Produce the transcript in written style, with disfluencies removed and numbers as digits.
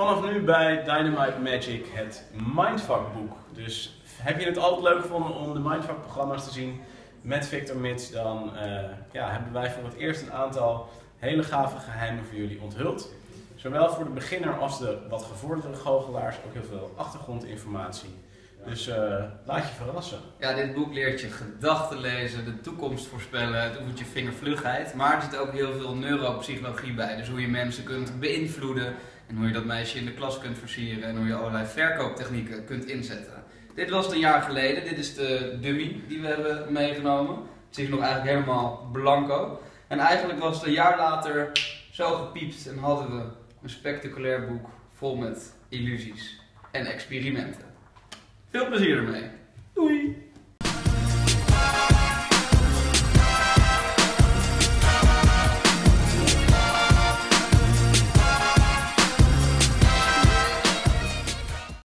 vanaf nu bij Dynamite Magic het Mindfuck boek. Dus heb je het altijd leuk gevonden om de Mindfuck programma's te zien met Victor Mits, dan hebben wij voor het eerst een aantal hele gave geheimen voor jullie onthuld. Zowel voor de beginner als de wat gevorderde goochelaars ook heel veel achtergrondinformatie. Dus laat je verrassen. Ja, dit boek leert je gedachten lezen, de toekomst voorspellen, het oefent je vingervlugheid. Maar er zit ook heel veel neuropsychologie bij. Dus hoe je mensen kunt beïnvloeden en hoe je dat meisje in de klas kunt versieren en hoe je allerlei verkooptechnieken kunt inzetten. Dit was een jaar geleden, dit is de dummy die we hebben meegenomen. Het is nog eigenlijk helemaal blanco. En eigenlijk was het een jaar later zo gepiept en hadden we een spectaculair boek vol met illusies en experimenten. Veel plezier ermee. Doei!